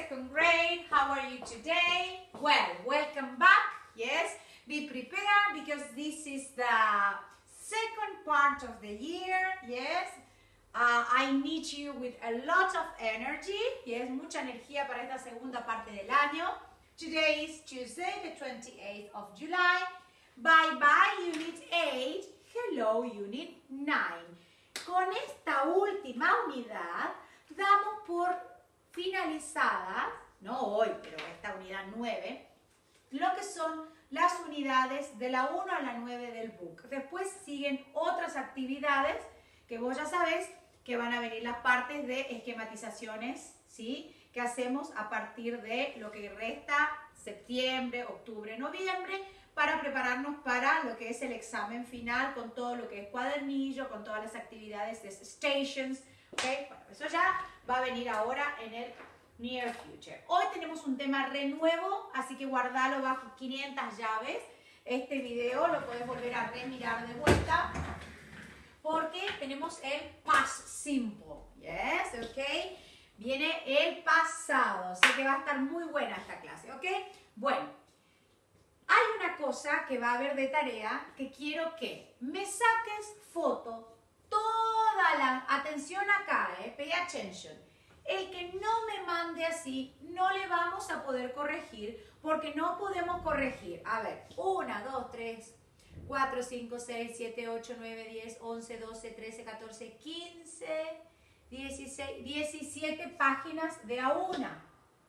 second grade. How are you today? Well, welcome back. Yes, be prepared because this is the second part of the year. Yes, I need you with a lot of energy. Yes, mucha energía para esta segunda parte del año. Today is Tuesday, the 28th of July. Bye-bye, Unit 8. Hello, Unit 9. Con esta última unidad, damos por finalizadas, no hoy, pero esta unidad 9, lo que son las unidades de la 1 a la 9 del book. Después siguen otras actividades que vos ya sabés que van a venir las partes de esquematizaciones, ¿sí? Que hacemos a partir de lo que resta septiembre, octubre, noviembre, para prepararnos para lo que es el examen final con todo lo que es cuadernillo, con todas las actividades de stations, ¿ok? Bueno, eso ya va a venir ahora en el near future. Hoy tenemos un tema renuevo, así que guardalo bajo 500 llaves. Este video lo puedes volver a remirar de vuelta porque tenemos el past simple, yes, ¿ok? Viene el pasado, así que va a estar muy buena esta clase, ¿ok? Bueno. Hay una cosa que va a haber de tarea que quiero que me saques foto toda la... Atención acá, pay attention. El que no me mande así, no le vamos a poder corregir porque no podemos corregir. A ver, 1, 2, 3, 4, 5, 6, 7, 8, 9, 10, 11, 12, 13, 14, 15, 16, 17 páginas de a una.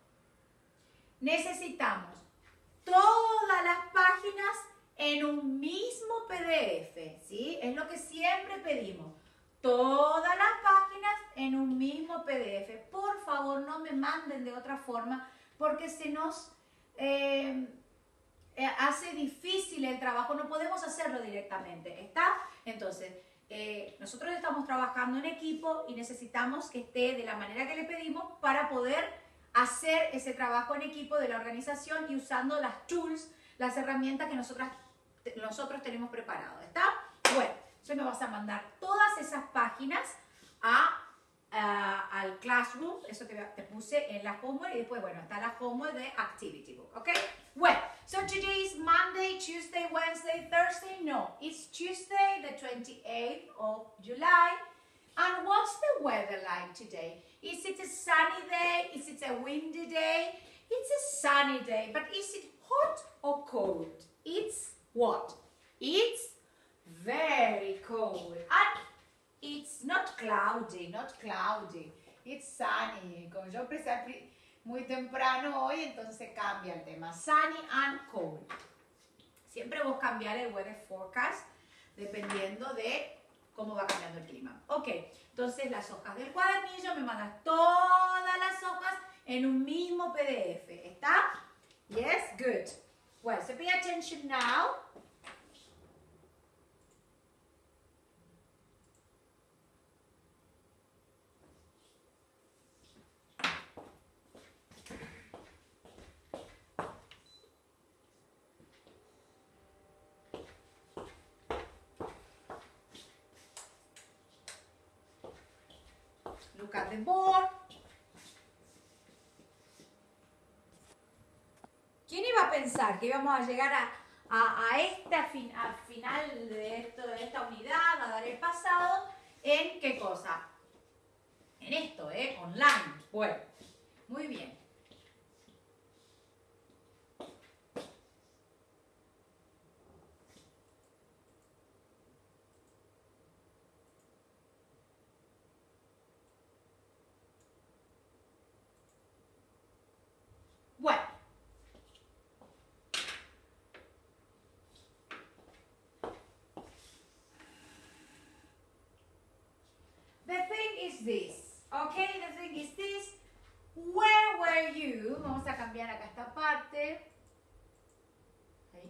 Necesitamos todas las páginas en un mismo PDF, ¿sí? Es lo que siempre pedimos. Todas las páginas en un mismo PDF. Por favor, no me manden de otra forma porque se nos hace difícil el trabajo. No podemos hacerlo directamente, ¿está? Entonces, nosotros estamos trabajando en equipo y necesitamos que esté de la manera que le pedimos para poder hacer ese trabajo en equipo de la organización y usando las tools, las herramientas que nosotros tenemos preparado, ¿está? Bueno, entonces me vas a mandar todas esas páginas al Classroom, eso te puse en la homework y después, bueno, está la homework de Activity Book, ¿ok? Well, so today is Monday, Tuesday, Wednesday, Thursday, no, it's Tuesday, the 28th of July, and what's the weather like today? Is it a sunny day? Is it a windy day? It's a sunny day, but is it hot or cold? It's what? It's very cold. And it's not cloudy, It's sunny. Como yo empecé muy temprano hoy, entonces cambia el tema. Sunny and cold. Siempre vos cambiar el weather forecast dependiendo de cómo va cambiando el clima. Ok, entonces las hojas del cuadernillo, me mandas todas las hojas en un mismo PDF. ¿Está? Yes, good. Well, so pay attention now. Look at the board. ¿Quién iba a pensar que íbamos a llegar al final de esta unidad, a dar el pasado, en qué cosa? En esto, online. Bueno, muy bien. Bueno. The thing is this, okay? The thing is this. Where were you? Vamos a cambiar acá esta parte. Ahí.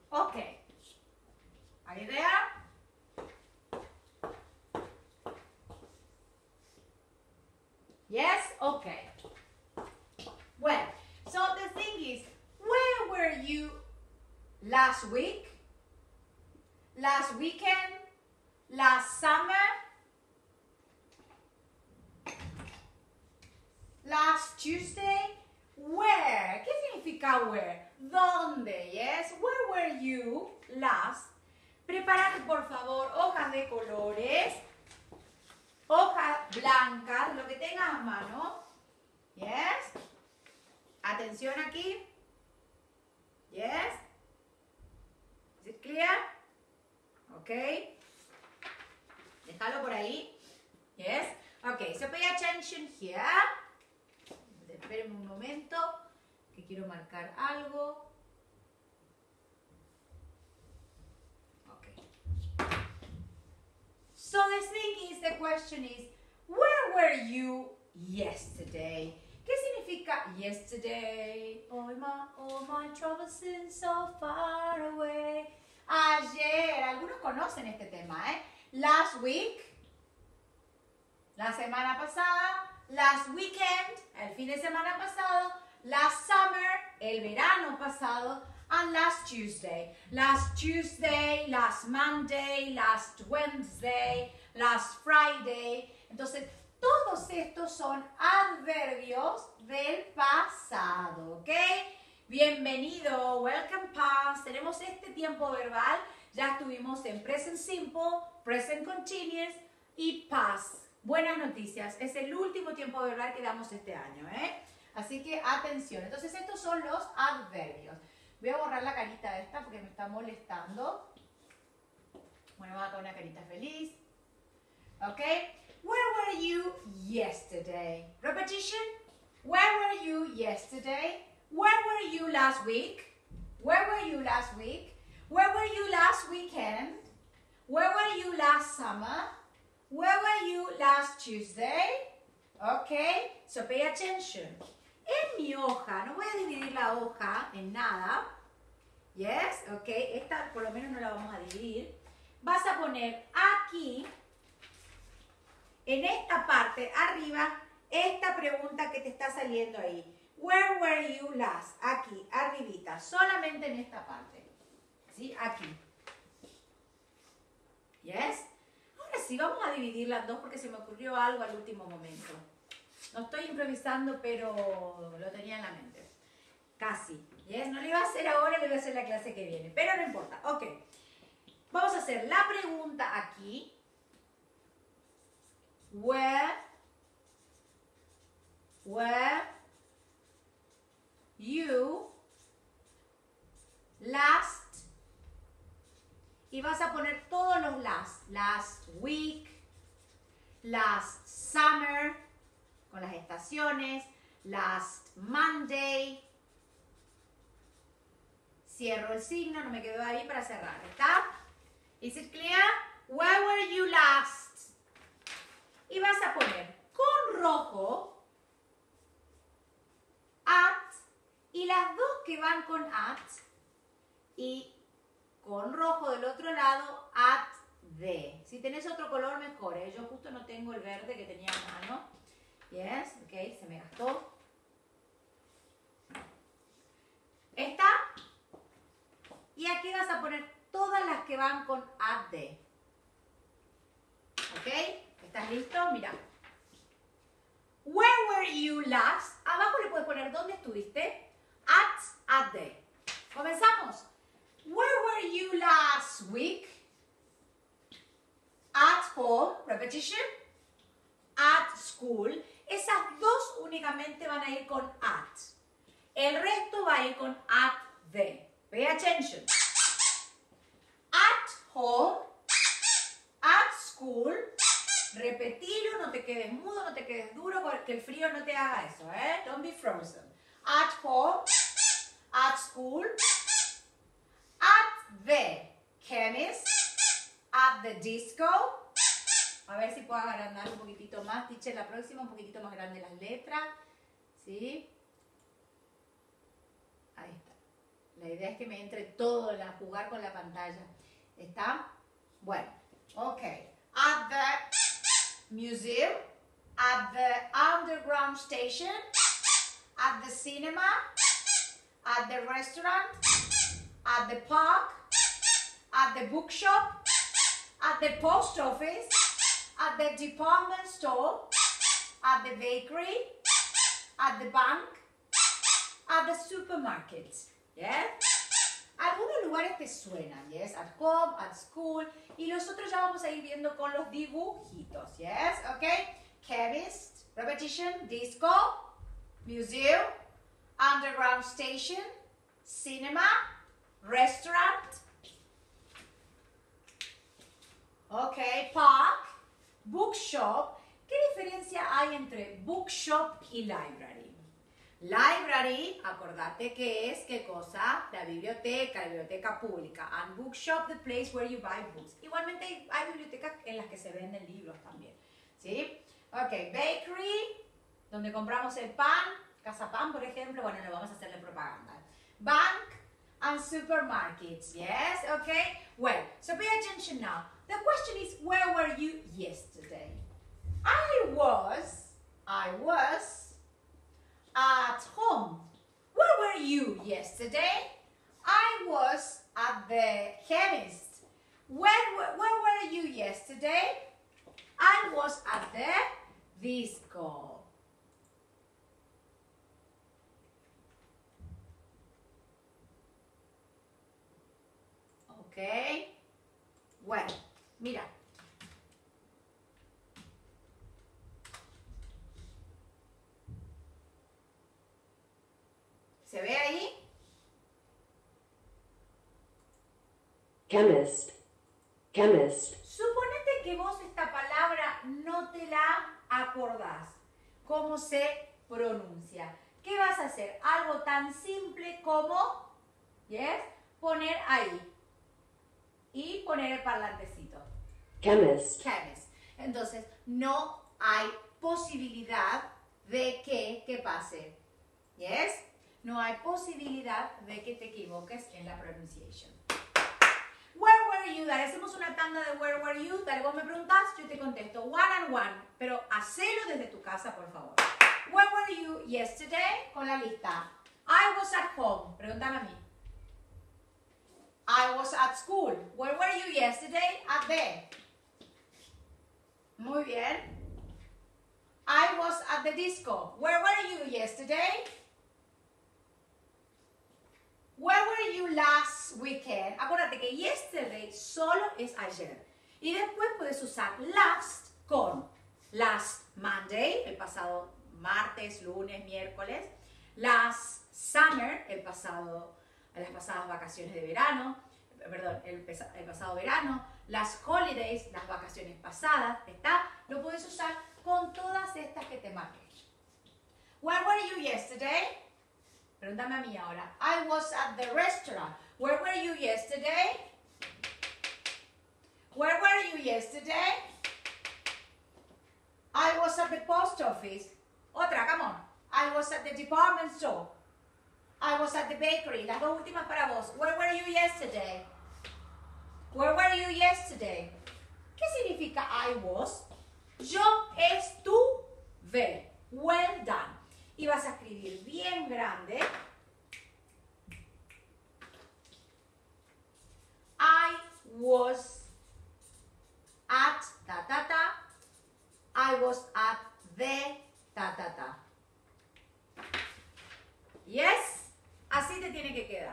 Okay. Are you there? Yes? Okay. Well, so the thing is, where were you last week? Last weekend? Last summer? Last Tuesday? Where? ¿Qué significa where? ¿Dónde? Yes? Where were you last? Prepárate por favor hojas de colores, hojas blancas, lo que tengas a mano. Yes? Atención aquí. Yes? Is it clear? Okay. Déjalo por ahí. Yes? Okay, so pay attention here. Espérenme un momento, que quiero marcar algo. Okay. So the thing is, the question is, where were you yesterday? ¿Qué significa yesterday? All my troubles seem so far away. Ayer, algunos conocen este tema, ¿eh? Last week, la semana pasada. Last weekend, el fin de semana pasado. Last summer, el verano pasado. And last Tuesday. Last Tuesday, last Monday, last Wednesday, last Friday. Entonces, todos estos son adverbios del pasado, ¿ok? Bienvenido, welcome past. Tenemos este tiempo verbal. Ya estuvimos en present simple, present continuous y past. Buenas noticias, es el último tiempo verbal que damos este año, ¿eh? Así que atención. Entonces estos son los adverbios. Voy a borrar la carita esta porque me está molestando. Bueno, vamos a poner una carita feliz. ¿Ok? Where were you yesterday? Repetition. Where were you yesterday? Where were you last week? Where were you last week? Where were you last weekend? Where were you last summer? Where were you last Tuesday? Okay, so pay attention. En mi hoja, no voy a dividir la hoja en nada. Yes, okay, esta por lo menos no la vamos a dividir. Vas a poner aquí, en esta parte, arriba, esta pregunta que te está saliendo ahí. Where were you last? Aquí, arribita, solamente en esta parte. ¿Sí? Aquí. Yes. Ahora sí, vamos a dividir las dos porque se me ocurrió algo al último momento. No estoy improvisando, pero lo tenía en la mente. Casi. ¿Yes? No lo iba a hacer ahora, lo voy a hacer la clase que viene. Pero no importa. Ok. Vamos a hacer la pregunta aquí. Where you last. Y vas a poner todos los last. Last week, last summer, con las estaciones, last Monday. Cierro el signo, no me quedo ahí para cerrar, ¿está? Is it clear? Where were you last? Y vas a poner con rojo at y las dos que van con at y con rojo del otro lado, at the. Si tenés otro color, mejor. Yo justo no tengo el verde que tenía a mano. Yes, ok, se me gastó. ¿Está? Y aquí vas a poner todas las que van con at the. ¿Ok? ¿Estás listo? Mira. Where were you last? Abajo le puedes poner ¿dónde estuviste? At the. ¿Comenzamos? Where were you last week? At home, repetition. At school. Esas dos únicamente van a ir con at. El resto va a ir con at the. Pay attention. At home. At school. Repetilo, no te quedes mudo, no te quedes duro, porque el frío no te haga eso, ¿eh? Don't be frozen. At home. At school. At the chemist, at the disco. A ver si puedo agrandar un poquitito más. Teacher, la próxima un poquitito más grande las letras. ¿Sí? Ahí está. La idea es que me entre todo en jugar con la pantalla. ¿Está? Bueno, ok. At the museum, at the underground station, at the cinema, at the restaurant, at the park, at the bookshop, at the post office, at the department store, at the bakery, at the bank, at the supermarket. Yes? Algunos lugares te suenan, yes? At home, at school, y los otros ya vamos a ir viendo con los dibujitos, yes? Okay? Chemist, repetition, disco, museum, underground station, cinema, restaurant, okay, park, bookshop. ¿Qué diferencia hay entre bookshop y library? Library, acordate que es, ¿qué cosa? La biblioteca pública. And bookshop, the place where you buy books. Igualmente hay bibliotecas en las que se venden libros también, ¿sí? Ok, bakery, donde compramos el pan, Casa Pan, por ejemplo. Bueno, no vamos a hacerle propaganda. Bank and supermarkets, yes? Okay? Well, so pay attention now. The question is, where were you yesterday? I was at home. Where were you yesterday? I was at the chemist. Where were you yesterday? I was at the disco. Okay. Bueno, mira. ¿Se ve ahí? Chemist. Chemist. Suponete que vos esta palabra no te la acordás. ¿Cómo se pronuncia? ¿Qué vas a hacer? Algo tan simple como, ¿yes? Poner ahí. Y poner el parlantecito. Chemist. Chemist. Entonces, no hay posibilidad de que pase. ¿Yes? No hay posibilidad de que te equivoques en la pronunciation. Where were you? Dale, hacemos una tanda de where were you. Dale, vos me preguntás, yo te contesto one and one. Pero hacelo desde tu casa, por favor. Where were you yesterday? Con la lista. I was at home. Pregúntame a mí. I was at school. Where were you yesterday? At the. Muy bien. I was at the disco. Where were you yesterday? Where were you last weekend? Acuérdate que yesterday solo es ayer. Y después puedes usar last con last Monday, el pasado martes, lunes, miércoles. Last summer, las pasadas vacaciones de verano. Perdón, el pasado verano. Las holidays, las vacaciones pasadas. ¿Está? Lo puedes usar con todas estas que te marqué. Where were you yesterday? Pregúntame a mí ahora. I was at the restaurant. Where were you yesterday? Where were you yesterday? I was at the post office. Otra, come on. I was at the department store. I was at the bakery. Las dos últimas para vos. Where were you yesterday? Where were you yesterday? ¿Qué significa I was? Yo estuve. Well done. Y vas a escribir bien grande. I was at ta ta ta. I was at the ta ta ta. Yes? Así te tiene que quedar.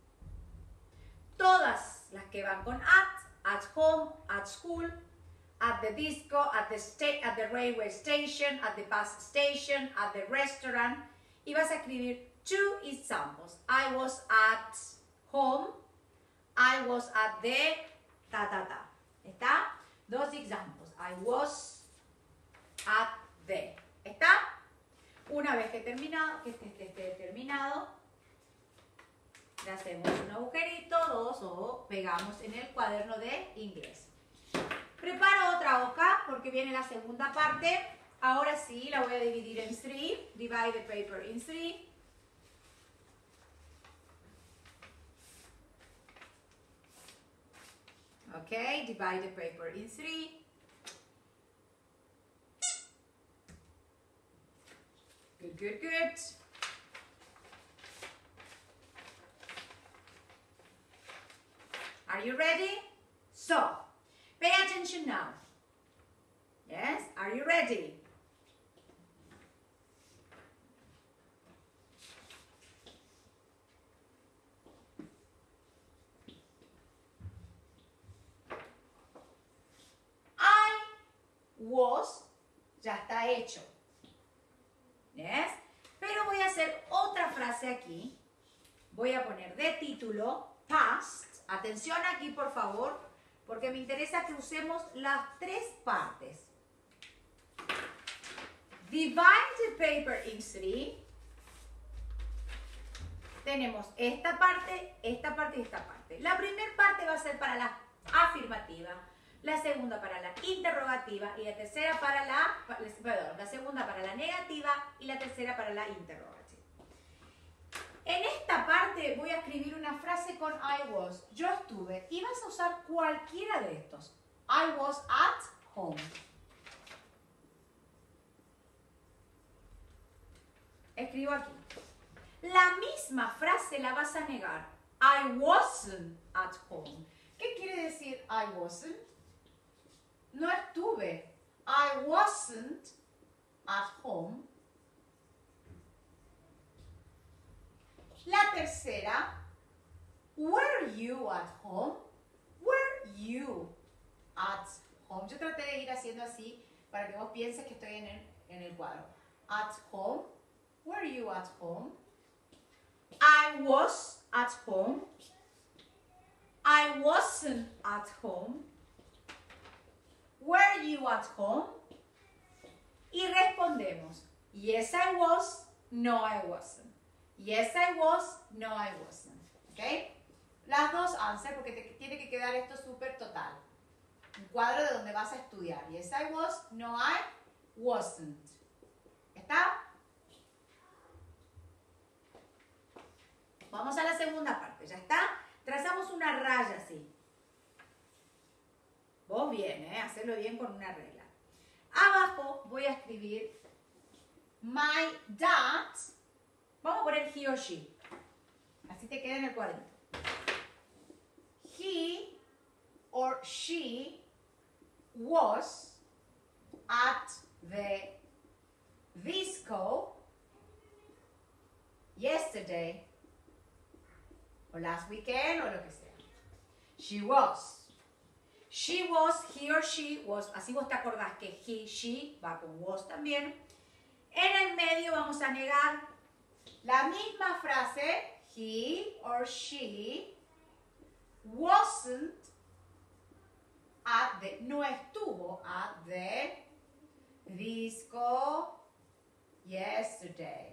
Todas las que van con at home, at school, at the disco, at the railway station, at the bus station, at the restaurant. Y vas a escribir two examples. I was at home. I was at the ta-ta-ta. ¿Está? Dos examples. I was at the. ¿Está? Una vez que esté terminado, le hacemos un agujerito, dos, o pegamos en el cuaderno de inglés. Preparo otra hoja porque viene la segunda parte. Ahora sí, la voy a dividir en 3. Divide the paper in 3. Okay, divide the paper in 3. Good, good, good. Are you ready? So, pay attention now. Yes, are you ready? Was, ya está hecho. ¿Yes? Pero voy a hacer otra frase aquí. Voy a poner de título past. Atención aquí, por favor, porque me interesa que usemos las tres partes. Divide the paper in 3. Tenemos esta parte y esta parte. La primera parte va a ser para la afirmativa. La segunda para la interrogativa y la tercera para la segunda para la negativa y la tercera para la interrogativa. En esta parte voy a escribir una frase con I was, yo estuve, y vas a usar cualquiera de estos. I was at home. Escribo aquí. La misma frase la vas a negar. I wasn't at home. ¿Qué quiere decir I wasn't? No estuve. I wasn't at home. La tercera, were you at home? Were you at home? Yo traté de ir haciendo así para que vos pienses que estoy en el cuadro. At home. Were you at home? I was at home. I wasn't at home. Were you at home? Y respondemos, yes I was, no I wasn't. Yes I was, no I wasn't. ¿Ok? Las dos answer porque te tiene que quedar esto súper total. Un cuadro de donde vas a estudiar. Yes I was, no I wasn't. ¿Está? Vamos a la segunda parte. ¿Ya está? Trazamos una raya así. Vos bien, hacerlo bien con una regla. Abajo voy a escribir my dad. Vamos a poner he or she. Así te queda en el cuadrito. He or she was at the disco yesterday. O last weekend o lo que sea. She was. She was, he or she was. Así vos te acordás que he, she va con was también. En el medio vamos a negar la misma frase. He or she wasn't at the, no estuvo at the disco yesterday.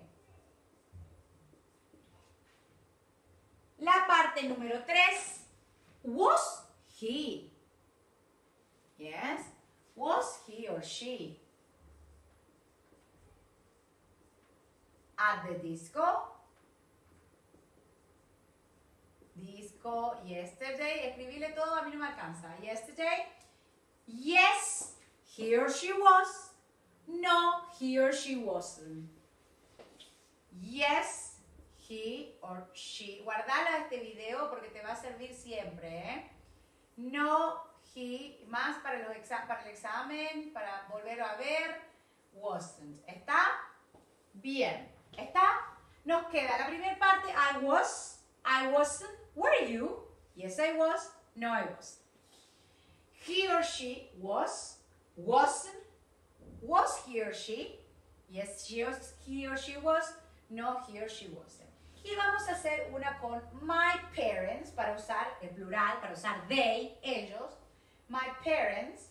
La parte número 3. Was he? Yes. Was he or she at the disco? Disco yesterday. Escribile todo, a mí no me alcanza. Yesterday. Yes, he or she was. No, he or she wasn't. Yes, he or she. Guardala este video porque te va a servir siempre, No, he, más para el examen, para volver a ver. Wasn't. ¿Está? Bien. ¿Está? Nos queda la primera parte. I was. I wasn't. Were you? Yes, I was. No, I wasn't. He or she was. Wasn't. Was he or she? Yes, he or she was. No, he or she wasn't. Y vamos a hacer una con my parents, para usar el plural, para usar they, ellos. My parents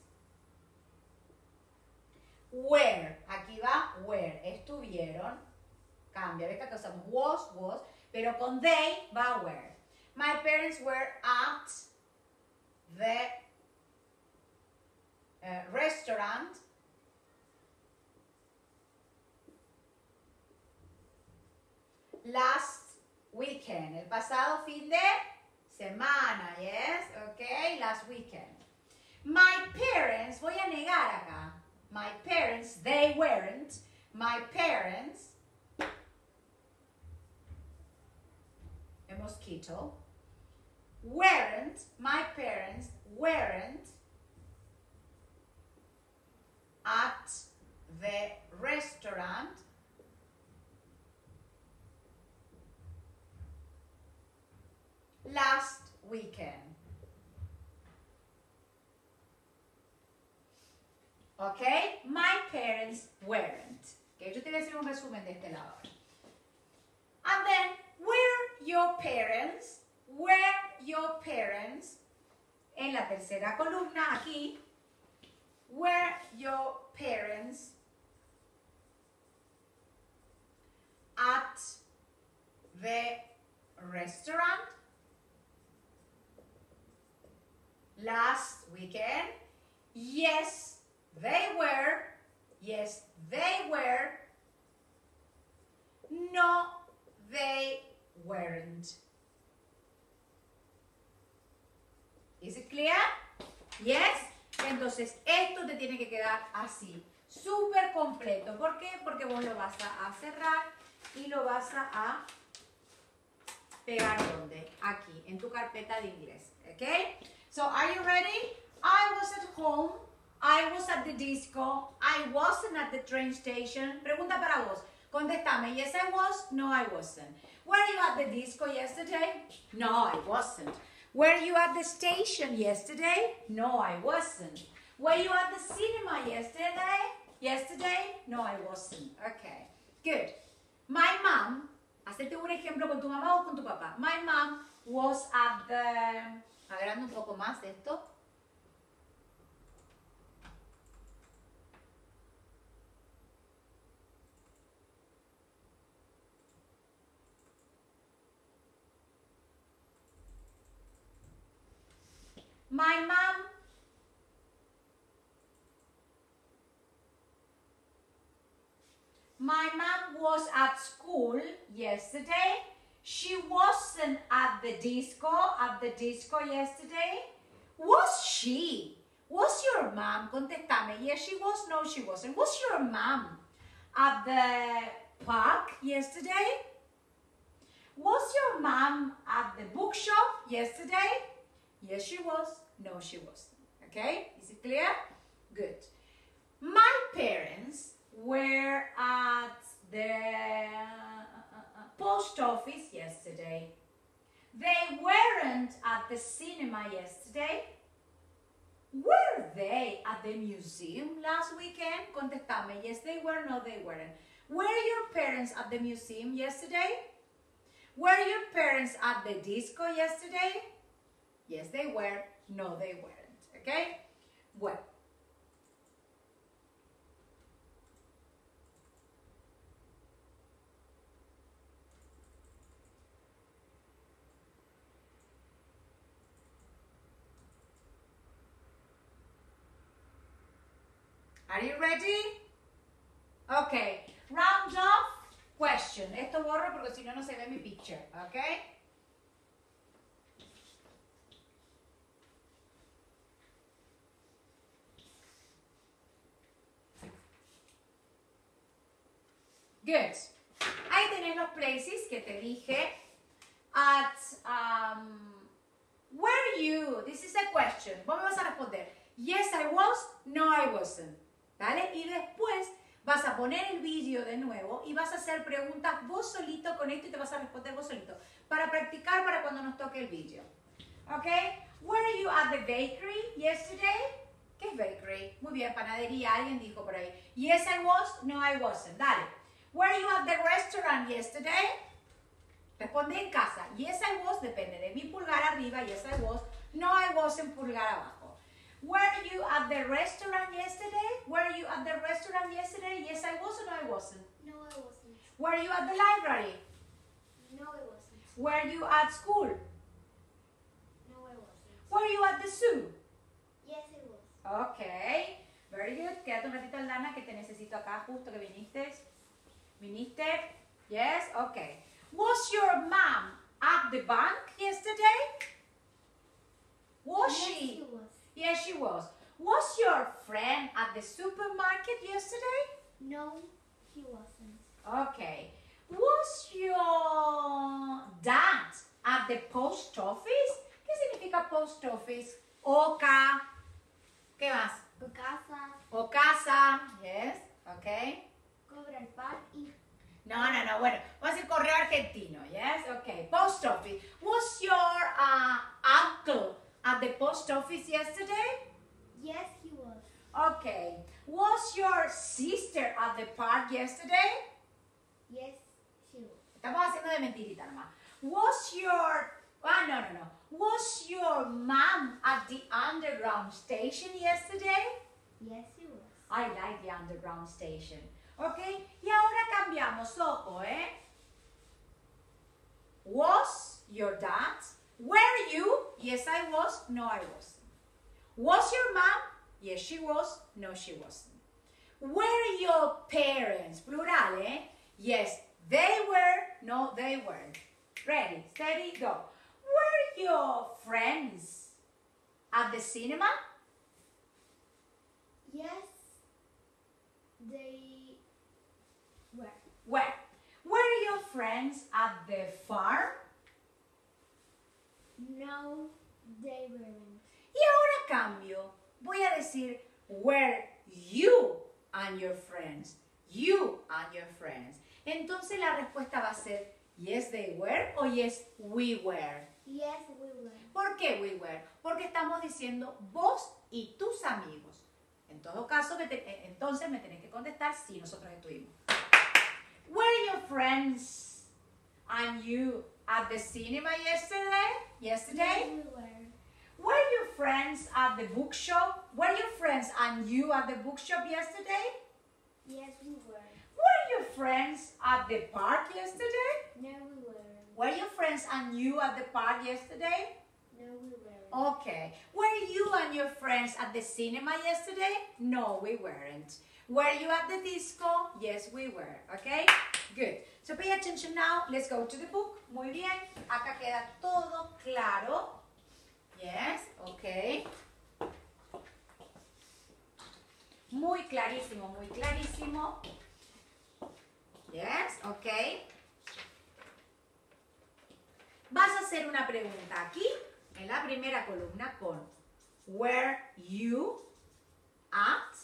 were. Aquí va were. Estuvieron. Cambia. Ves que acá usamos was, pero con they va were. My parents were at the restaurant last weekend. El pasado fin de semana, yes? Okay, last weekend. My parents, voy a negar acá. My parents, they weren't. My parents, a mosquito, weren't, my parents weren't at the restaurant last weekend. Okay, my parents weren't. Okay, yo te voy a hacer un resumen de este lado. And then, were your parents, en la tercera columna aquí, were your parents at the restaurant last weekend? Yes, they were. Yes, they were. No, they weren't. Is it clear? Yes. Entonces, esto te tiene que quedar así, súper completo. ¿Por qué? Porque vos lo vas a cerrar y lo vas a pegar ¿dónde? Aquí, en tu carpeta de inglés. Okay? So, are you ready? I was at home. I was at the disco. I wasn't at the train station. Pregunta para vos. Contestame. Yes, I was. No, I wasn't. Were you at the disco yesterday? No, I wasn't. Were you at the station yesterday? No, I wasn't. Were you at the cinema yesterday? No, I wasn't. Okay, good. My mom, hacete un ejemplo con tu mamá o con tu papá. My mom was at the... Agrando un poco más esto. My mom was at school yesterday. She wasn't at the disco yesterday. Was she? Was your mom? Contestame. Yes, she was. No, she wasn't. Was your mom at the park yesterday? Was your mom at the bookshop yesterday? Yes, she was. No, she wasn't. Okay? Is it clear? Good. My parents were at the post office yesterday. They weren't at the cinema yesterday. Were they at the museum last weekend? Contestame. Yes, they were. No, they weren't. Were your parents at the museum yesterday? Were your parents at the disco yesterday? Yes, they were. No, they weren't. Okay? Well. Are you ready? Okay. Round off question. Esto borro porque si no, no se ve mi picture. Okay? Good. Ahí tenés los places que te dije. At, were you? This is a question. Vos me vas a responder. Yes, I was. No, I wasn't. ¿Vale? Y después vas a poner el vídeo de nuevo y vas a hacer preguntas vos solito con esto y te vas a responder vos solito. Para practicar para cuando nos toque el vídeo. ¿Ok? Were you at the bakery yesterday? ¿Qué es bakery? Muy bien, panadería. Alguien dijo por ahí. Yes, I was. No, I wasn't. Dale. Were you at the restaurant yesterday? Responde en casa. Yes, I was. Depende de mi pulgar arriba. Yes, I was. No, I wasn't. Pulgar abajo. Were you at the restaurant yesterday? Were you at the restaurant yesterday? Yes, I was or no, I wasn't? No, I wasn't. Were you at the library? No, I wasn't. Were you at school? No, I wasn't. Were you at the zoo? Yes, I was. Okay, very good. Quédate un ratito, Aldana, que te necesito acá justo que viniste. ¿Viniste? Yes? Okay. Was your mom at the bank yesterday? Was Yes, she? she was. Yes, she was. friend at the supermarket yesterday? No, he wasn't. Okay. Was your dad at the post office? ¿Qué significa post office? Oca. ¿Qué más? Tu casa, O casa. Yes. Okay. cobra el par y No. Bueno, vamos a decir correo argentino. Yes. Okay. Post office. Was your uncle at the post office yesterday? yes, he was. Okay. Was your sister at the park yesterday? Yes, she was. Estamos haciendo de mentirita nomás. Was your... no. Was your mom at the underground station yesterday? Yes, she was. I like the underground station. Okay. Y ahora cambiamos. Ojo, ¿eh? Was your dad? Were you? Yes, I was. No, I wasn't. Was your mom? Yes, she was. No, she wasn't. Were your parents? Plural, eh? Yes, they were. No, they weren't. Ready, steady, go. Were your friends at the cinema? Yes, they were. Where? Were your friends at the farm? No, they weren't. Y ahora cambio. Voy a decir, were you and your friends? You and your friends. Entonces la respuesta va a ser, yes, they were o yes, we were. Yes, we were. ¿Por qué we were? Porque estamos diciendo vos y tus amigos. En todo caso, entonces me tenés que contestar si nosotros estuvimos. Were your friends and you at the cinema yesterday? Yes, we were. Were your friends at the bookshop? Were your friends and you at the bookshop yesterday? Yes, we were. Were your friends at the park yesterday? No, we weren't. Were your friends and you at the park yesterday? No, we weren't. Okay. Were you and your friends at the cinema yesterday? No, we weren't. Were you at the disco? Yes, we were. Okay? Good. So pay attention now. Let's go to the book. Muy bien. Acá queda todo claro. Yes, okay. Muy clarísimo, muy clarísimo. Yes, okay. Vas a hacer una pregunta aquí, en la primera columna, con were you at?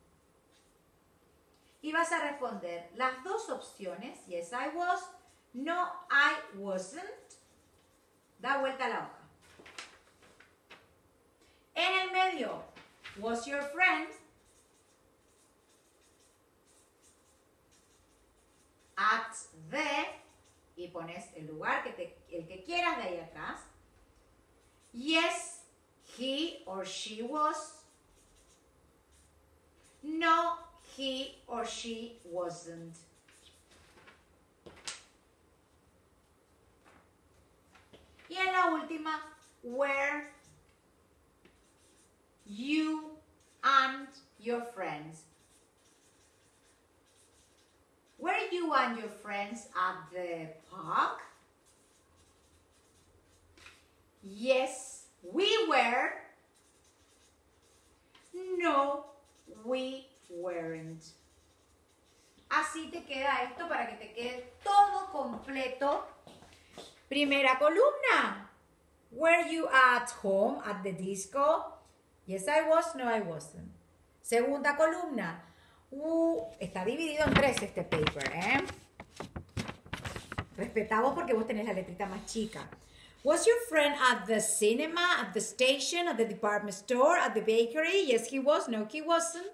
Y vas a responder las dos opciones, yes I was, no I wasn't. Da vuelta a la hoja. En el medio, was your friend at the, y pones el lugar el que quieras de ahí atrás. Yes, he or she was. No, he or she wasn't. Y en la última, were you and your friends. Were you and your friends at the park? Yes, we were. No, we weren't. Así te queda esto para que te quede todo completo. Primera columna. Were you at home at the disco? Yes, I was. No, I wasn't. Segunda columna. Está dividido en tres este paper, ¿eh? Respetamos porque vos tenés la letrita más chica. Was your friend at the cinema, at the station, at the department store, at the bakery? Yes, he was. No, he wasn't.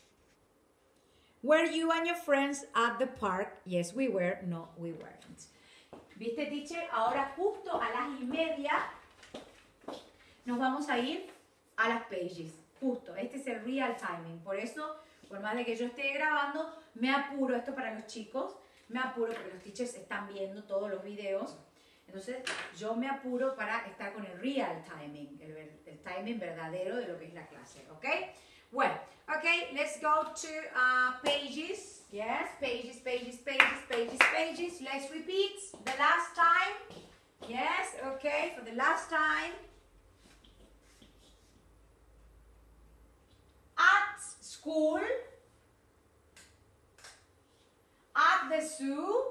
Were you and your friends at the park? Yes, we were. No, we weren't. ¿Viste, teacher? Ahora justo a las 1:30 nos vamos a ir a las pages. Justo. Este es el real timing. Por eso, por más de que yo esté grabando, me apuro. Esto para los chicos. Me apuro porque los teachers están viendo todos los videos. Entonces, yo me apuro para estar con el real timing. El timing verdadero de lo que es la clase. ¿Ok? Well, okay, let's go to pages. Yes, pages, pages, pages, pages, pages. Let's repeat the last time. Yes, okay, for the last time. At school, at the zoo,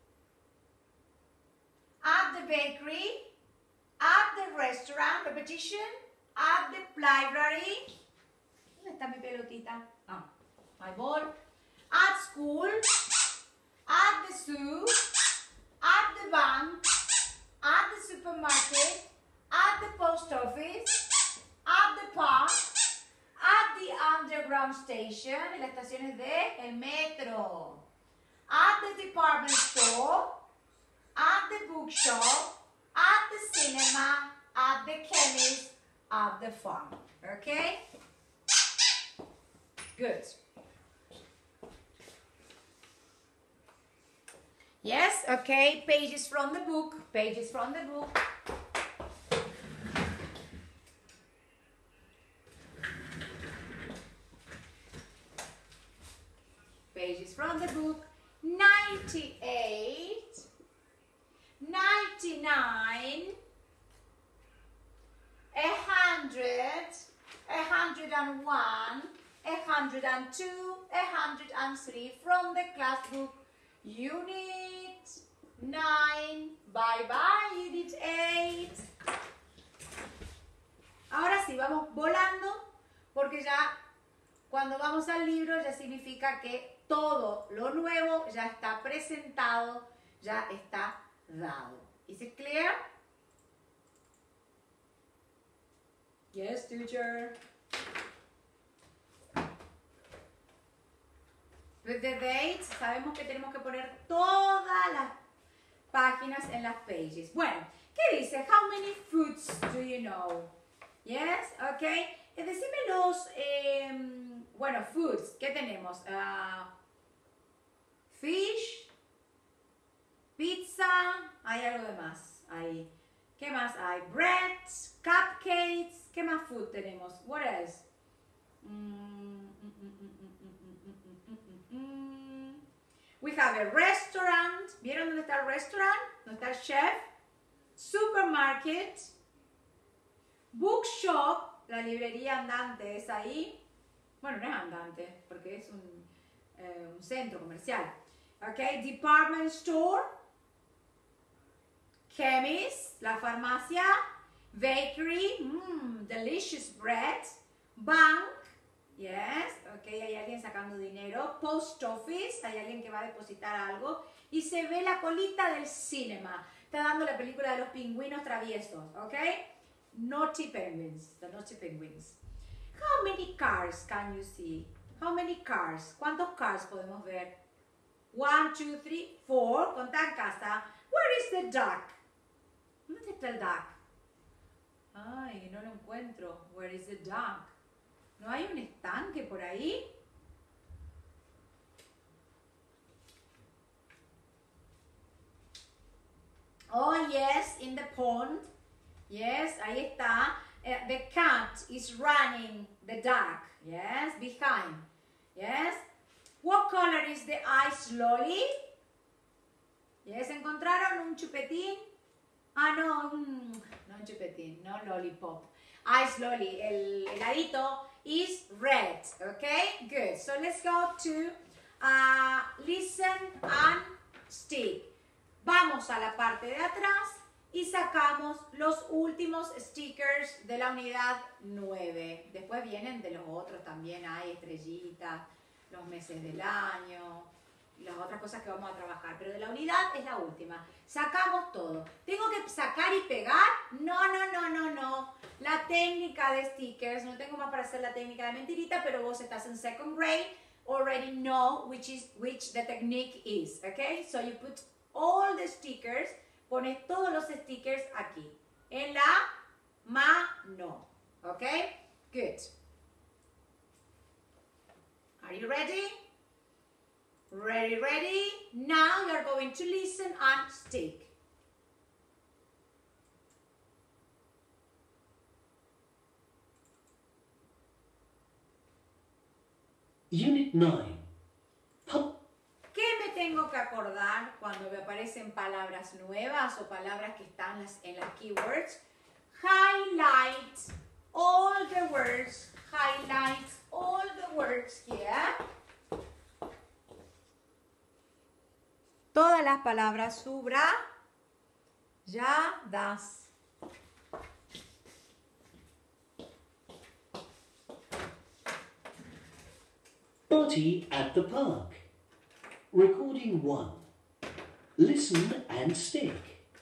at the bakery, at the restaurant, repetition, at the library. ¿Dónde está mi pelotita? Ah, my ball. At school, at the zoo, at the bank, at the supermarket, at the post office, at the park, at the underground station, en las estaciones de el metro, at the department store, at the bookshop, at the cinema, at the chemist, at the farm. Okay? Good. Yes, okay, pages from the book, pages from the book. Pages from the book. 98, 99, 100, 101, 102, 103 from the class book. Unit 9. Bye-bye, Unit 8. Ahora sí, vamos volando, porque ya cuando vamos al libro ya significa que todo lo nuevo ya está presentado, ya está dado. Is it clear? Yes, teacher. With the dates, sabemos que tenemos que poner todas las páginas en las pages. Bueno, ¿qué dice? How many foods do you know? Yes, okay. Decime los, bueno, foods. ¿Qué tenemos? Fish, pizza, hay algo de más. Hay, ¿qué más hay? Bread, cupcakes. ¿Qué más food tenemos? What else? We have a restaurant. ¿Vieron dónde está el restaurant? ¿Dónde está el chef? Supermarket. Bookshop. La librería andante es ahí. Bueno, no es andante, porque es un centro comercial. Okay, department store. Chemist, la farmacia. Bakery, delicious bread. Bank. Yes, ok, hay alguien sacando dinero. Post office, hay alguien que va a depositar algo. Y se ve la colita del cinema. Está dando la película de los pingüinos traviesos, ok. Naughty penguins, the naughty penguins. How many cars can you see? How many cars? ¿Cuántos cars podemos ver? 1, 2, 3, 4. Contá en casa. Where is the duck? ¿Dónde está el duck? Ay, no lo encuentro. Where is the duck? ¿No hay un estanque por ahí? Oh, yes, in the pond. Yes, ahí está. The cat is running the duck. Yes, behind. Yes. What color is the ice lolly? Yes, ¿encontraron un chupetín? Ah, no, no un chupetín, no lollipop. Ice lolly, el heladito is red, okay? Good. So let's go to listen and stick. Vamos a la parte de atrás y sacamos los últimos stickers de la unidad 9. Después vienen de los otros también, hay estrellitas, los meses del año, las otras cosas que vamos a trabajar. Pero de la unidad es la última. Sacamos todo. ¿Tengo que sacar y pegar? No, no, no, no, no. La técnica de stickers, no tengo más para hacer la técnica de mentirita, pero vos estás en second grade, already know which the technique is, okay? So you put all the stickers, pones todos los stickers aquí, en la mano, okay? Good. Are you ready? Ready, ready? Now you're going to listen and stick. Unit 9. ¿Qué me tengo que acordar cuando me aparecen palabras nuevas o palabras que están en las keywords? Highlight all the words. Highlight all the words here. palabra subra. Ya das. Party at the park. Recording 1. Listen and stick.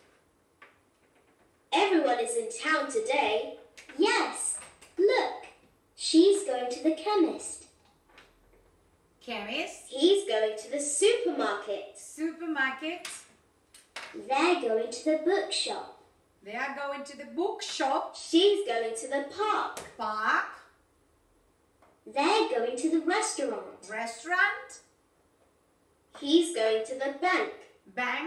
Everyone is in town today. Yes. Look. She's going to the chemist. Chemist. He's going to the supermarket. Supermarket. They're going to the bookshop. They are going to the bookshop. She's going to the park. Park. They're going to the restaurant. Restaurant. He's going to the bank. Bank.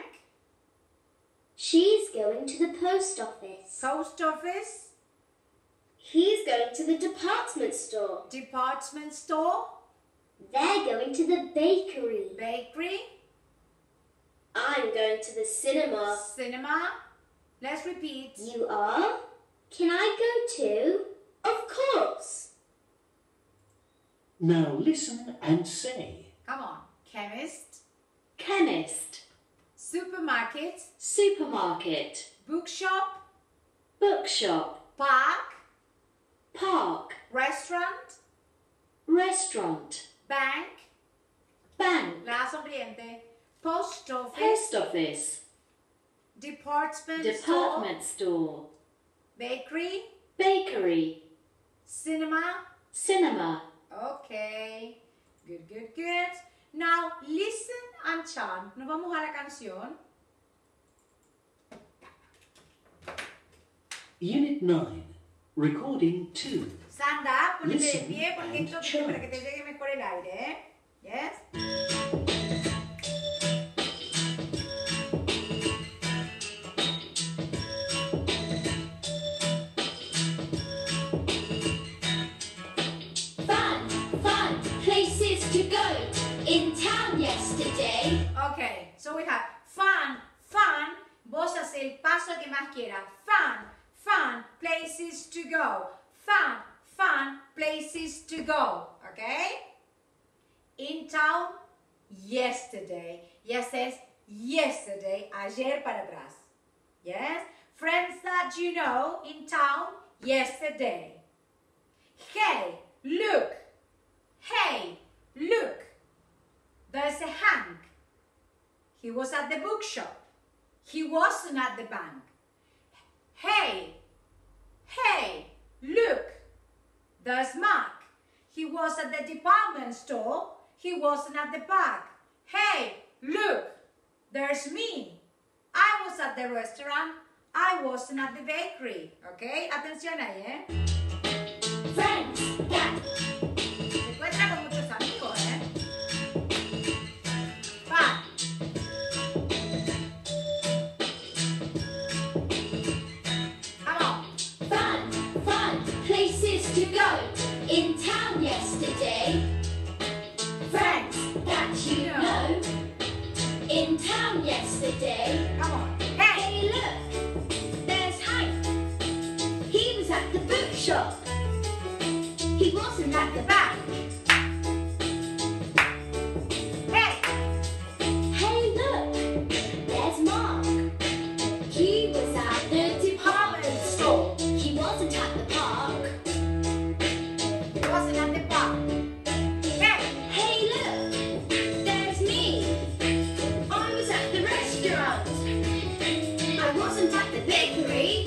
She's going to the post office. Post office. He's going to the department store. Department store. They're going to the bakery. Bakery. I'm going to the cinema. Cinema. Let's repeat. You are? Can I go too? Of course. Now listen and say. Come on. Chemist. Chemist. Supermarket. Supermarket. Bookshop. Bookshop. Park. Park. Restaurant. Restaurant. Bank. Bank. La sonriente. Post office. Post office. Department store. Store. Bakery. Bakery. Cinema. Cinema. Okay. Good, good, good. Now listen and chant. Nos vamos a la canción. Unit 9. Recording 2. Sandra, ponete de Listen pie porque and esto chant. para que te llegue mejor el aire, ¿eh? Yes? Fun, fun, places to go. In town yesterday. Okay, so we have fun, fun. Vos haces el paso que más quieras. Fun, fun, places to go. Fun, fun, places to go. Okay? In town, yesterday. Yes, says yesterday, ayer para atrás. Yes? Friends that you know in town, yesterday. Hey, look. Hey, look. There's a Hank. He was at the bookshop. He wasn't at the bank. Hey, hey, look. There's Mark. He was at the department store. He wasn't at the park. Hey, look. There's me. I was at the restaurant. I wasn't at the bakery. Okay? Atención ahí, ¿eh? Friends that Se encuentra con muchos amigos, ¿eh? Va. Come on. fun, fun, places to go. In town yesterday. Friends that you know. In town yesterday. Come on. Hey. Hey, look. There's Hank. He was at the bookshop. He wasn't at the bank. Hey. Hey, look. There's Mark. He was at the department store. He wasn't at the park. He wasn't at the park. Hey. Hey, look. There's me. I was at the restaurant. I wasn't at the bakery.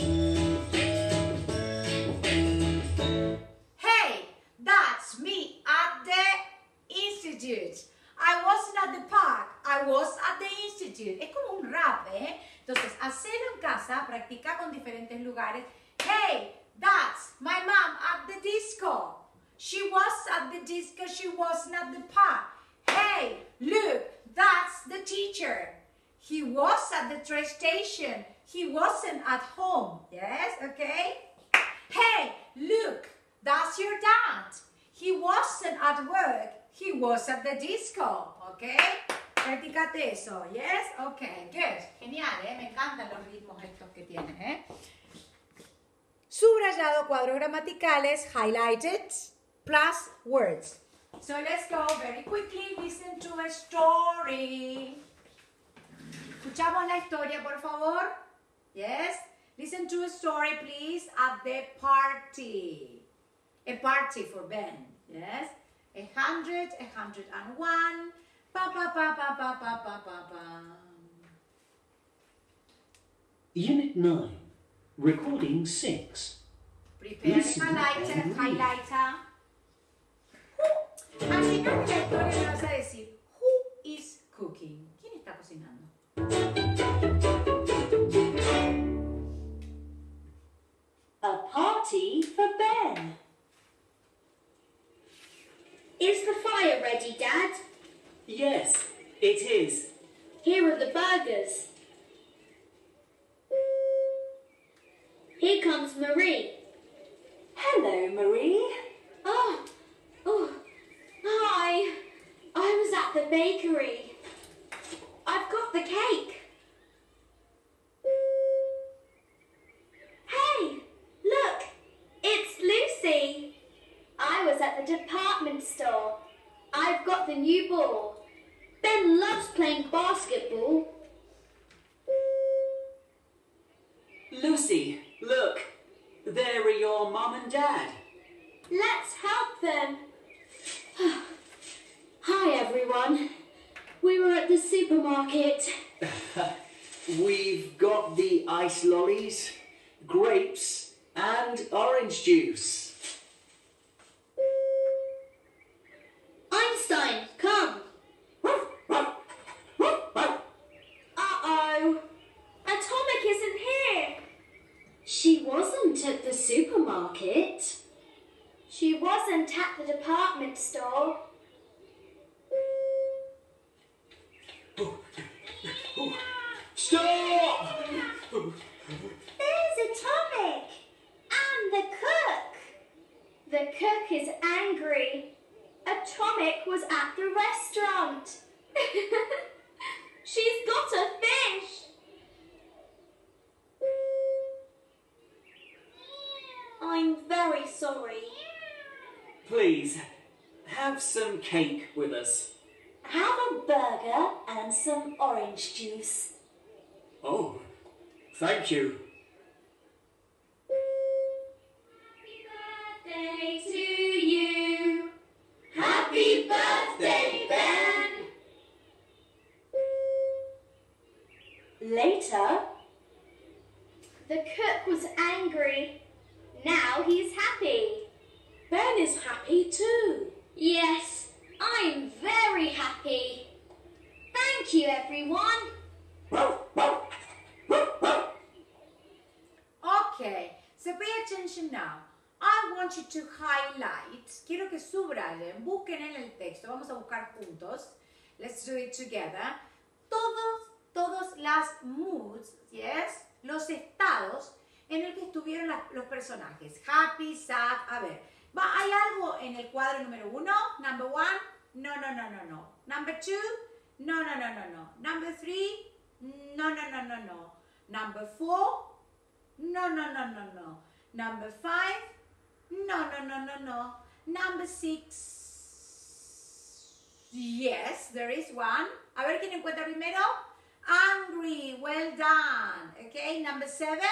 Hey, that's me at the institute. I wasn't at the park. I was at the institute. Es como un rap, ¿eh? Entonces, hacerlo en casa, practica con diferentes lugares. Hey, that's my mom at the disco. She was at the disco. She wasn't at the park. Hey, look, that's the teacher. He was at the train station. He wasn't at home. Yes, okay? Hey, look, that's your dad. He wasn't at work. He was at the disco. Okay? Practicate eso. Yes? Okay, good. Genial, ¿eh? Me encantan los ritmos estos que tienes, ¿eh? Subrayado cuadros gramaticales, highlighted, plus words. So let's go very quickly. Listen to a story. Escuchamos la historia, por favor. Yes. Listen to a story, please, at the party. A party for Ben. Yes. 100, 101. Pa pa pa pa pa pa pa pa pa. Unit 9. Recording 6. Prepare the Listen highlighter. and read. Highlighter. Al final de la historia le vas a decir, who is cooking? ¿Quién está cocinando? A party for Ben. Is the fire ready, Dad? Yes, it is. Here are the burgers. Here comes Marie. Hello, Marie. Oh, hi. I was at the bakery. I've got the cake. Hey, look, it's Lucy. I was at the department store. I've got the new ball. Ben loves playing basketball. Lucy, look. There are your mum and dad. Let's help them. Hi, everyone. We were at the supermarket. We've got the ice lollies, grapes, and orange juice. Einstein, come. Uh-oh. Atomic isn't here. She wasn't at the supermarket. She wasn't at the department store. Stop! There's Atomic. And the cook. The cook is angry. Atomic was at the restaurant. She's got a fish. I'm very sorry. Please, have some cake with us. Have a burger and some orange juice. Oh, thank you. Happy birthday to you. Happy birthday, Ben. Later, The cook was angry. Now he's happy. Ben is happy too. Yes, I'm very happy. Thank you, everyone. Okay, so pay attention now. I want you to highlight. Quiero que subrayen, busquen en el texto. Vamos a buscar juntos. Let's do it together. Todos las moods, yes, los estados en el que estuvieron los personajes. Happy, sad, a ver. ¿Hay algo en el cuadro número 1? Number 1? No. Number 2? No. Number 3? No. Number 4? No. Number 5? No. Number 6? Yes, there is one. A ver quién encuentra primero. Angry, well done. Okay, number 7?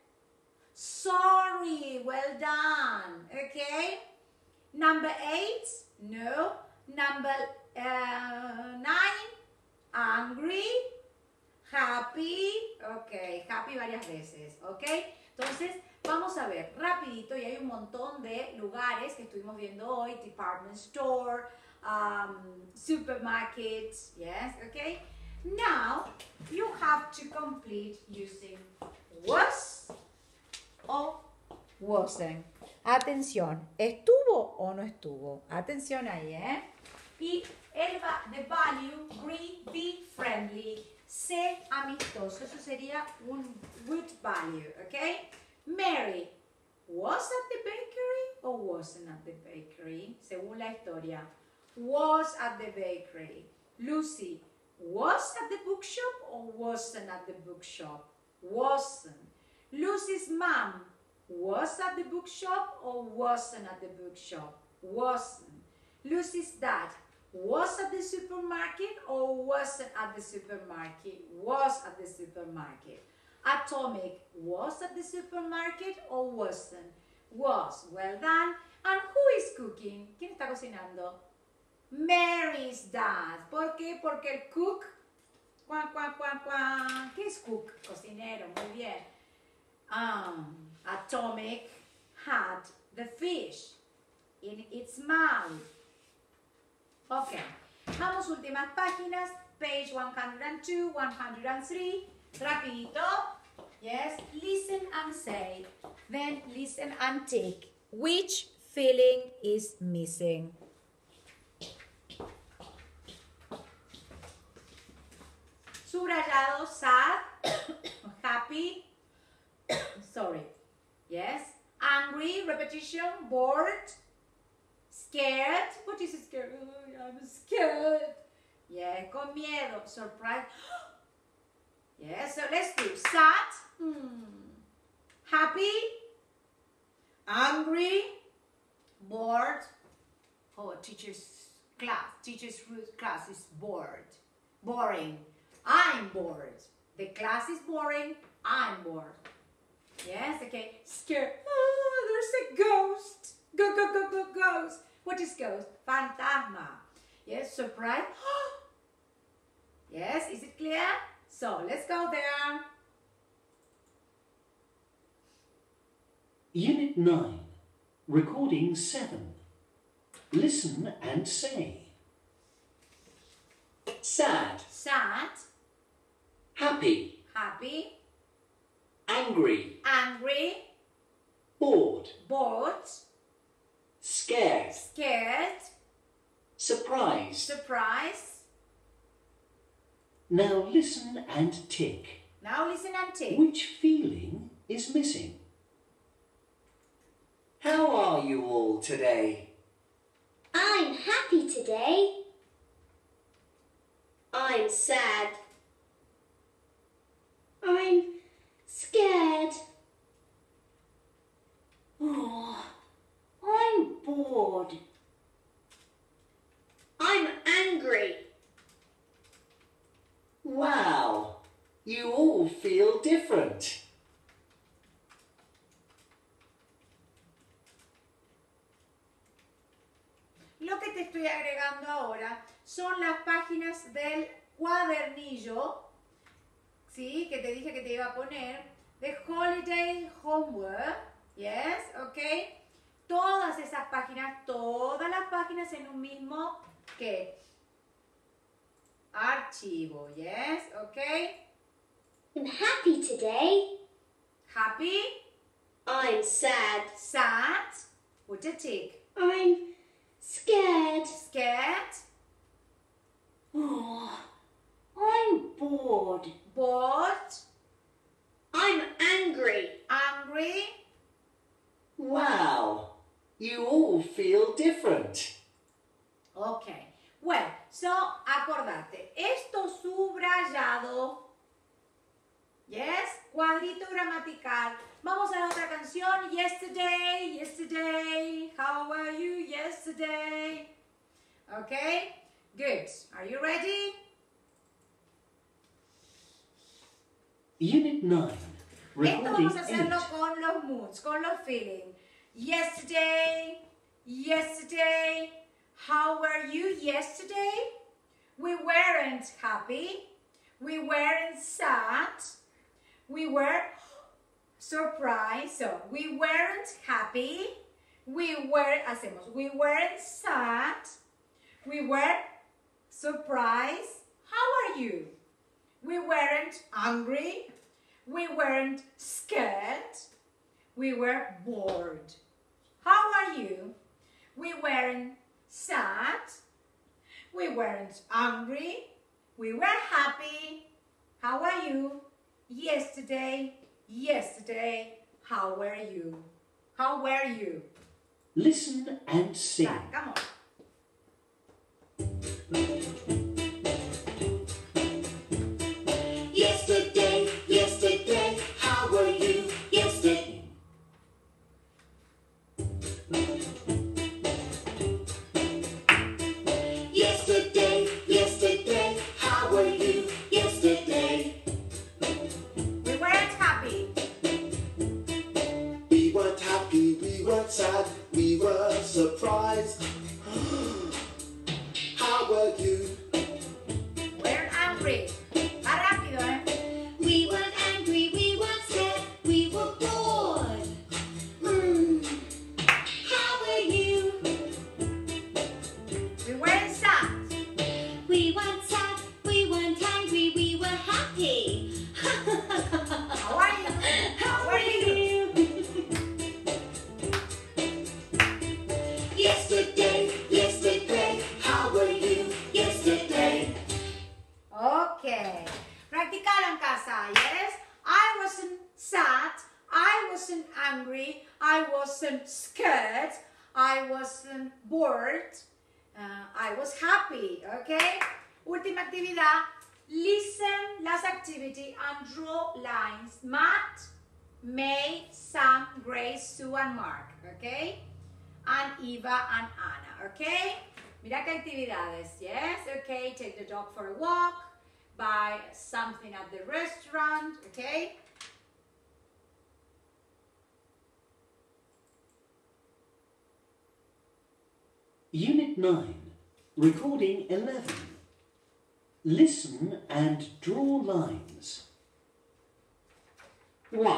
Sorry, well done. Okay. Number 8? No. Number 9? Angry. Happy. Ok, happy varias veces. Ok. Entonces, vamos a ver rapidito, y hay un montón de lugares que estuvimos viendo hoy. Department store, supermarkets. Yes, ok. Now, you have to complete using was o wasn't. Atención, ¿estuvo o no estuvo? Atención ahí, ¿eh? Y the value, be friendly, sé amistoso. Eso sería un good value, ¿ok? Mary, was at the bakery or wasn't at the bakery? Según la historia. Was at the bakery. Lucy, was at the bookshop or wasn't at the bookshop? Wasn't. Lucy's mom, was at the bookshop or wasn't at the bookshop? Wasn't. Lucy's dad, Was at the supermarket or wasn't at the supermarket? Was at the supermarket. Atomic was at the supermarket or wasn't? Was. Well done. And who is cooking? ¿Quién está cocinando? Mary's dad. ¿Por qué? Porque el cook. Cuan, cuan, cuan, cuan. ¿Qué es cook? Cocinero. Muy bien. Atomic had the fish in its mouth. Ok. Vamos, últimas páginas. Page 102, 103. Rapidito. Yes. Listen and say. Then listen and tick. Which feeling is missing? Subrayado, sad, happy, sorry, yes, angry, repetition, bored, scared. What is scared? Oh, I'm scared. Yeah, con miedo, surprise. Yes, so let's do sad, happy, angry, bored. Oh, teacher's class is bored. Boring. I'm bored. The class is boring. I'm bored. Yes, okay. Scared. Oh, there's a ghost. Go, ghost. What is ghost? Fantasma. Yes, surprise. Yes, is it clear? So, let's go there. Unit 9. Recording 7. Listen and say. Sad. Sad. Happy. Happy. Angry. Angry. Bored. Bored. Scared. Scared. Surprised. Surprise. Now listen and tick. Now listen and tick. Which feeling is missing? How are you all today? I'm happy today. I'm sad. I'm scared. Oh, I'm bored. I'm angry. Wow, you all feel different. Lo que te estoy agregando ahora son las páginas del cuadernillo, ¿sí? Que te dije que te iba a poner, de Holiday Homework, yes, ok. Todas esas páginas, todas las páginas en un mismo, ¿qué? Archivo, yes, ok. I'm happy today. Happy, I'm sad. sad, put a tick. I'm scared. Scared, Oh, I'm bored. bored, I'm angry. angry, Wow, you all feel different. ok. Well, so, acordate, esto subrayado, yes, cuadrito gramatical. Vamos a la otra canción, yesterday, yesterday, how were you yesterday? Okay, good. Are you ready? Unit 9. Esto Recording vamos a hacerlo 8. con los moods, con los feelings. Yesterday, yesterday, how were you yesterday? We weren't happy. We weren't sad. We were surprised. So, we weren't happy. We weren't sad. We were surprised. How are you? We weren't angry. We weren't scared. We were bored. How are you? We weren't sad. We weren't angry. We were happy. How are you? Yesterday, yesterday. How were you? How were you? Listen and sing. Right, come on. Yesterday, yesterday, how were you yesterday? Yesterday. sad, we were surprised. How were you? We're angry. Más rápido, ¿eh? We weren't angry, we weren't scared, we were bored. How were you? We weren't sad. We weren't sad, we weren't angry, we were happy. How are you? How are you? Yesterday, yesterday, how were you? Yesterday. Okay. Practicar en casa, yes? I wasn't sad. I wasn't angry. I wasn't scared. I wasn't bored. I was happy, okay? Última actividad. Listen last activity and draw lines. Matt, May, Sam, Grace, Sue, and Mark, okay? And Eva and Anna, okay? Mira qué actividades, yes? Okay, take the dog for a walk, buy something at the restaurant, okay? Unit 9, Recording 11. Listen and draw lines. 1.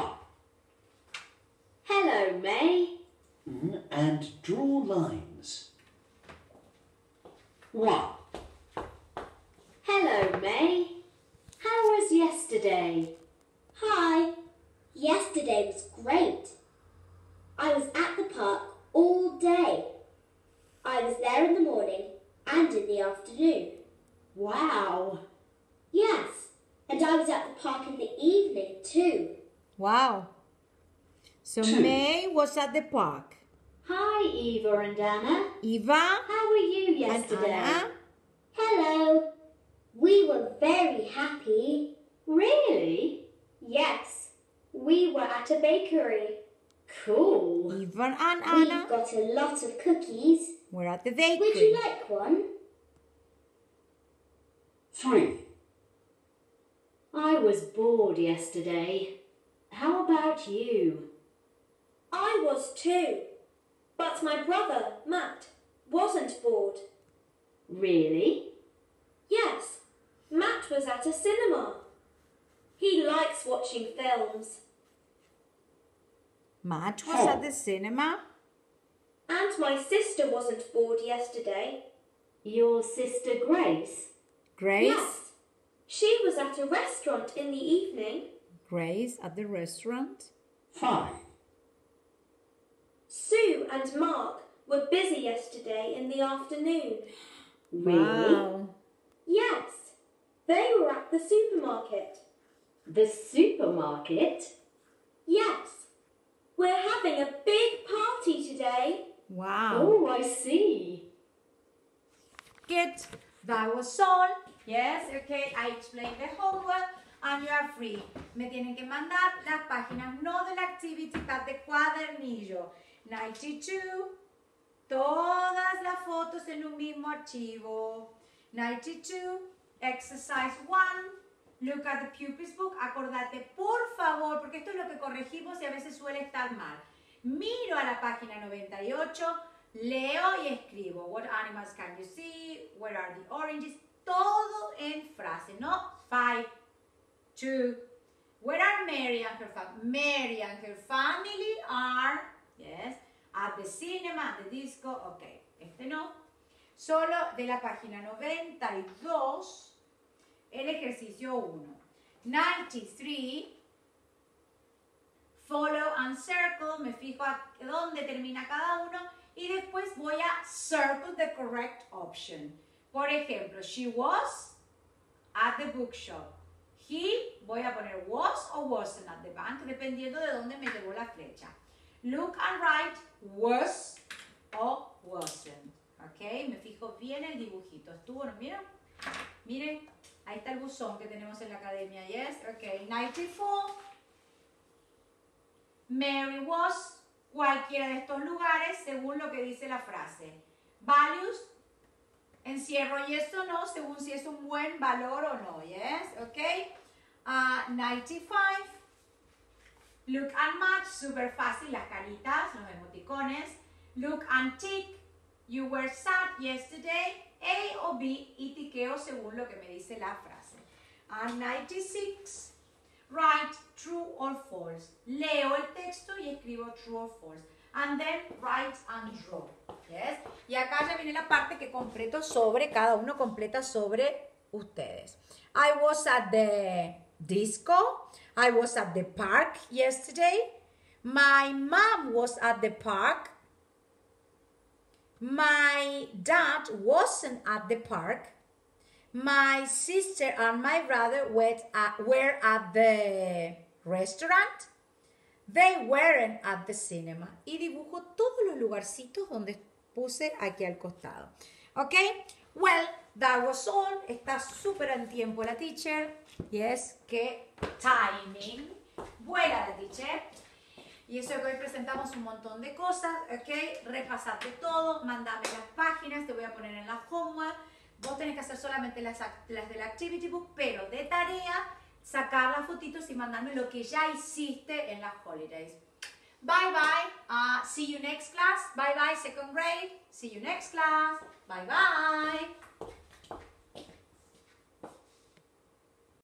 Hello, May. And draw lines. 1. Hello, May. How was yesterday? Hi. Yesterday was great. I was at the park all day. I was there in the morning and in the afternoon. Wow. Yes, and I was at the park in the evening too. Wow. So Two. May was at the park. Hi, Eva and Anna. Eva How were you and yesterday? Anna. Hello. We were very happy. Really? Yes, we were at a bakery. Cool. Eva and We've Anna got a lot of cookies. were at the bakery. Would you like one? 3. I was bored yesterday. How about you? I was too. But my brother, Matt, wasn't bored. Really? Yes, Matt was at a cinema. He likes watching films. Matt was at the cinema. And my sister wasn't bored yesterday. Your sister Grace? Grace. Yes, she was at a restaurant in the evening. Grace at the restaurant. 5. Sue and Mark were busy yesterday in the afternoon. Really? Wow. Yes, they were at the supermarket. The supermarket? Yes, we're having a big party today. Wow. Oh, I see. Good. That was all. Yes, okay. I explained the homework and you are free. Me tienen que mandar las páginas, no de la activity, but de cuadernillo. 92. Todas las fotos en un mismo archivo. 92. Exercise 1. Look at the pupils book. Acordate, por favor, porque esto es lo que corregimos y a veces suele estar mal. Miro a la página 98, leo y escribo. What animals can you see? Where are the oranges? Todo en frase, no 5, 2. Where are Mary and her family? Mary and her family are, yes, at the cinema, at the disco. Ok, este no. Solo de la página 92, el ejercicio 1. 93. Follow and circle, me fijo a dónde termina cada uno y después voy a circle the correct option. Por ejemplo, she was at the bookshop. He, voy a poner was o wasn't at the bank, dependiendo de dónde me llevó la flecha. Look and write was o wasn't. Ok, me fijo bien el dibujito. ¿Estuvo? ¿No? ¿Miren? Miren, ahí está el buzón que tenemos en la academia. Yes, ok, 94. Mary was, cualquiera de estos lugares según lo que dice la frase. Values, encierro yes o no, según si es un buen valor o no. Yes, ok. 95. Look and match, súper fácil, las caritas, los emoticones. Look and tick, you were sad yesterday. A o B y tiqueo según lo que me dice la frase. And 96, write true or false. Leo el texto y escribo true or false. And then write and draw. Yes. Y acá ya viene la parte que completo sobre, cada uno completa sobre ustedes. I was at the disco. I was at the park yesterday. My mom was at the park. My dad wasn't at the park. My sister and my brother were at the restaurant. They weren't at the cinema. Y dibujo todos los lugarcitos donde puse aquí al costado. ¿Ok? Well, that was all. Está súper en tiempo la teacher. Yes, qué timing. Vuela la teacher. Y eso que hoy presentamos un montón de cosas, ¿ok? Repasate todo, mandame las páginas, te voy a poner en la homework. Vos tenés que hacer solamente las de la activity book, pero de tarea, sacar las fotitos y mandarme lo que ya hiciste en las holidays. Bye bye. See you next class. Bye bye second grade. See you next class. Bye bye.